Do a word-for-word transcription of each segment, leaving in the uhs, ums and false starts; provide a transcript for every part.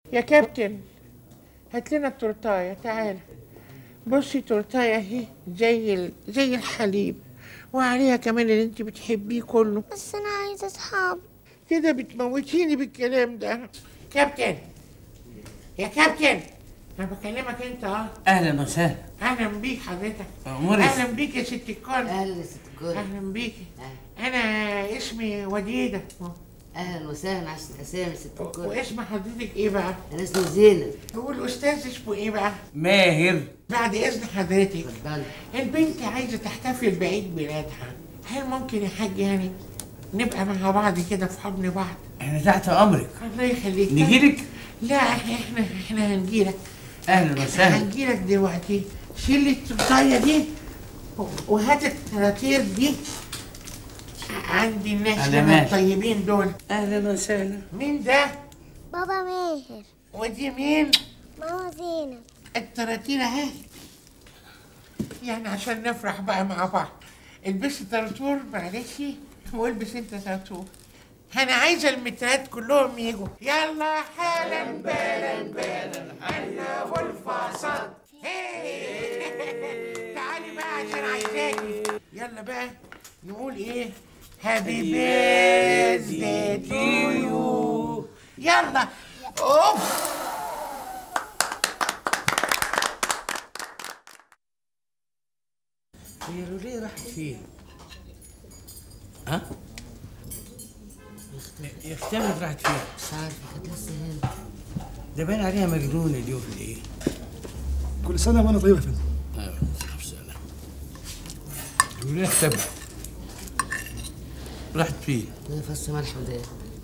يا كابتن هات لنا التورتايه. تعالى بصي، تورتايه اهي زي ال... زي الحليب، وعليها كمان اللي انت بتحبيه كله. بس انا عايزه اصحاب. كده بتموتيني بالكلام ده. كابتن يا كابتن، انا بكلمك انت. اه اهلا وسهلا. اهلا بيك حضرتك. اموري. اهلا بيك يا ست الكل. اهلا يا ست الكل. اهلا بيكي. انا اسمي وديده. اهلا وسهلا عشان اسامي ست الكل. واسم حضرتك ايه بقى؟ انا اسمي زينب. والاستاذ اسمه ايه بقى؟ ماهر. بعد اذن حضرتك، اتفضلي. البنت عايزه تحتفل بعيد ميلادها، هل ممكن يا حاج يعني نبقى مع بعض كده في حضن بعض؟ احنا تحت امرك. الله يخليك. نجيلك؟ لا احنا احنا احنا هنجيلك. اهلا وسهلا. هنجيلك دلوقتي. شيل التورتايه دي وهات التراتير دي عندي الناس الطيبين دول. اهلا وسهلا. مين ده؟ بابا ماهر. ودي مين؟ ماما زينب. التراتير اهي، يعني عشان نفرح بقى مع بعض. البسي تراتور معلش، والبس انت تراتور. انا عايزه المترات كلهم يجوا. يلا حالا بالا بالا انا والفاصل. تعالي بقى عشان عايزاكي. يلا بقى نقول ايه؟ هابي بيرثداي تو يو. يلا. اوف. هي لوليه راحت فين؟ ها؟ يا اختي راحت فين؟ مش عارفه، كانت لسه هنا. ده باين عليها مجنونه اليوم ده. ايه؟ كل سنه وانا طيبه يا فندم. ايوه صح سنه. لوليه اختفت. راحت فين؟ هي فص ملح وداء.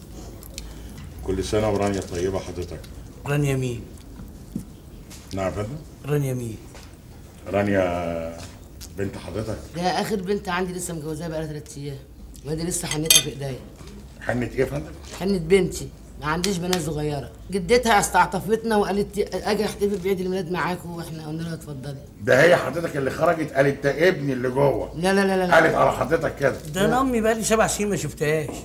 كل سنه ورانيا طيبه حضرتك. رانيا مين؟ نعم يا فندم. رانيا مين؟ رانيا بنت حضرتك. ده اخر بنت عندي لسه مجوزاها بقالها ثلاث ايام، وادي لسه حنتها في ايديا. حنة ايه يا فندم؟ حنة بنتي، ما عنديش بنات صغيره. جدتها استعطفتنا وقالت اجي احتفل بعيد الميلاد معاكم، واحنا قلنا لها اتفضلي. ده هي حضرتك اللي خرجت قالت ده ابني اللي جوه. لا لا لا لا قالت على حضرتك كده. ده انا امي بقالي سبع سنين ما شفتهاش.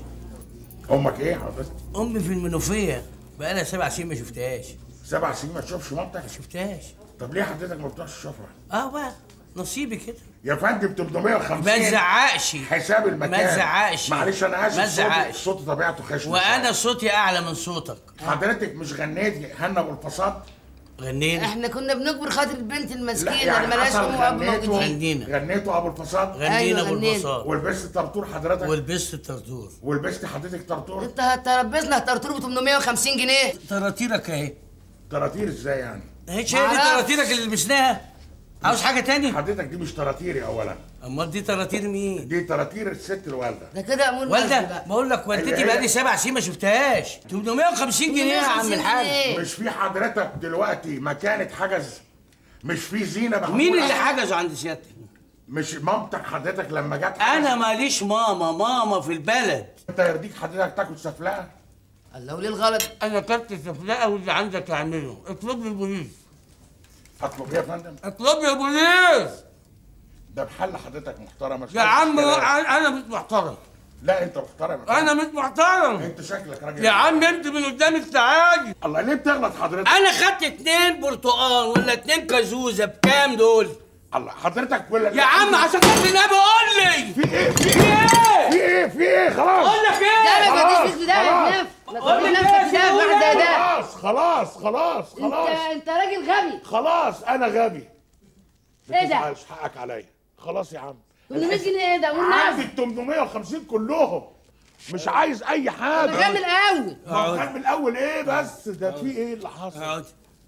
امك ايه حضرتك؟ امي في المنوفيه بقالها سبع سنين ما شفتهاش. سبع سنين ما تشوفش مامتك؟ ما شفتهاش. طب ليه حضرتك ما بتروحش تشوفها؟ اه بقى نصيبي كده يا فندم. ثمانمائة وخمسين. ما تزعقش. حساب المكان. ما تزعقش. معلش انا اسف. ما تزعقش. صوتي طبيعته خشن. وانا صوتي اعلى من صوتك. حضرتك مش غنيتي هنا ابو الفصاد؟ غنينا. احنا كنا بنجبر خاطر البنت المسكينه يعني اللي مالهاش ام واب موجودين. غنينا. غنيتوا ابو الفصاد؟ غنينا ابو الفصاد. ولبست طرطور حضرتك؟ ولبست الطرطور. ولبست حضرتك طرطور؟ انت هتربسنا الطرطور ب ثمانمائة وخمسين جنيه. طراطيرك اهي. طراطير ازاي يعني؟ هيش هي دي طراطيرك اللي لبسناها؟ عاوز حاجه تاني؟ حضرتك دي مش طراطيري اولا. امال دي طراطير مين؟ دي طراطير الست الوالده. ده كده امور والده. بقول لك والدتي بقالي سبع سنين ما شفتهاش. ثمانمائة وخمسين جنيه يا عم الحاج. مش في حضرتك دلوقتي مكانة حجز؟ مش في زينه بقى؟ مين اللي حجزه عند سيادتك؟ مش مامتك حضرتك لما جت؟ انا ماليش ماما، ماما في البلد. انت يرضيك حضرتك تاكل سفلقه؟ الله وليه الغلط؟ انا كلت السفلقه واللي عندك اعمله. اطلب لي البوليس. اطلب ايه يا فندم؟ اطلب لي البوليس. ده بحل حضرتك محترمه. يا عم انا مش محترم. لا انت محترم. انا مش محترم. انت شكلك راجل. يا عم انت من قدام السعادة. الله ليه بتغلط حضرتك؟ انا خدت اتنين برتقال ولا اتنين كازوزه بكام دول؟ الله حضرتك ولا يا عم عشان خاطر النبي قول لي. في ايه؟ في ايه؟ في ايه؟ في ايه؟ خلاص. اقول لك ايه؟ ده ما تجيش في ده يا قول لي نفسك شايف واحد زي ده. خلاص خلاص خلاص خلاص. انت انت راجل غبي. خلاص انا غبي. ايه ده؟ ما تزعلش حقك عليا. خلاص يا عم. ثمانمائة جنيه ايه ده؟ عندي ال ثمانمائة وخمسين كلهم. مش عايز اي حاجه. غني الاول. غني الاول ايه بس؟ ده في ايه اللي حصل؟ اقعد.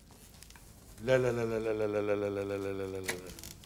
لا لا لا لا لا لا لا لا لا لا لا لا لا.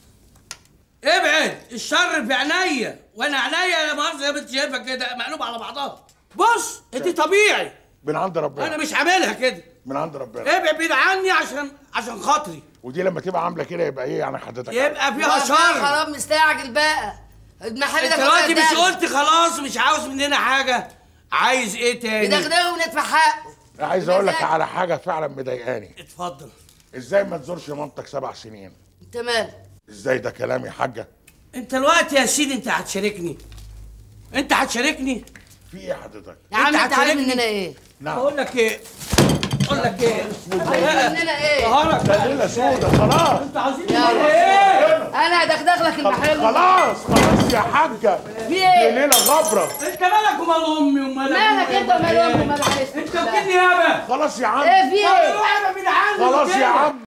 ابعد الشر في عينيا، وانا عينيا لا مؤاخذه زي ما انت شايفها كده مقلوبه على بعضها. بص انت طبيعي. من عند ربنا. انا مش عاملها كده. من عند ربنا. ابعد بعيد عني عشان عشان خاطري. ودي لما تبقى عامله كده يبقى ايه يعني حضرتك؟ يبقى فيها شر. خلاص مستعجل بقى. المحل ده انت دلوقتي مش قلت خلاص مش عاوز مننا حاجه؟ عايز ايه تاني؟ ندغدغه وندفع حقه. عايز اقول لك على حاجه فعلا مضايقاني. اتفضل. ازاي ما تزورش مامتك سبع سنين؟ انت مالك؟ ازاي ده كلام يا حاجه؟ انت دلوقتي يا سيدي انت هتشاركني. انت هتشاركني؟ في ايه حضرتك؟ يا عم انت عارف مننا ايه؟ نعم. بقول لك ايه؟ اقول لك ايه؟ عايزين مننا ايه؟ نهارك ده ليله سودا خلاص. انت عايزين مننا ايه؟ انا هدغدغ لك المحل. خلاص خلاص يا حاجه. في ايه؟ دي ليله غبره. انت مالك ومال امي ومال مالك انت ومال امي ومال عريس؟ انت وكلني يابا. خلاص يا عم. ايه في ايه؟ روح يابا من عندي. خلاص يا عم.